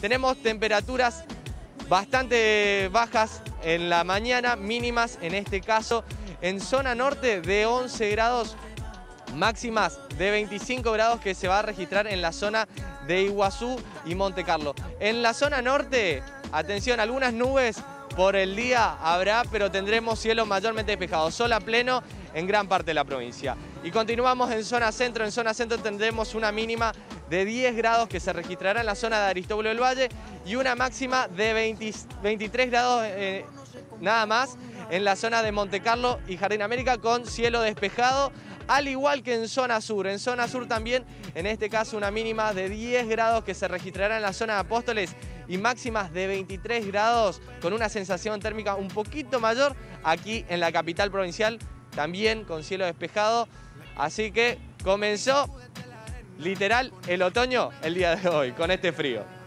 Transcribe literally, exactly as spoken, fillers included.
Tenemos temperaturas bastante bajas en la mañana, mínimas en este caso en zona norte de once grados, máximas de veinticinco grados que se va a registrar en la zona de Iguazú y Monte Carlo. En la zona norte, atención, algunas nubes por el día habrá, pero tendremos cielos mayormente despejados, sol a pleno en gran parte de la provincia. Y continuamos en zona centro. En zona centro tendremos una mínima de diez grados que se registrará en la zona de Aristóbulo del Valle y una máxima de veinte, veintitrés grados eh, nada más en la zona de Monte Carlo y Jardín América con cielo despejado, al igual que en zona sur. En zona sur también, en este caso, una mínima de diez grados que se registrará en la zona de Apóstoles y máximas de veintitrés grados con una sensación térmica un poquito mayor aquí en la capital provincial, también con cielo despejado. Así que comenzó literal el otoño el día de hoy con este frío.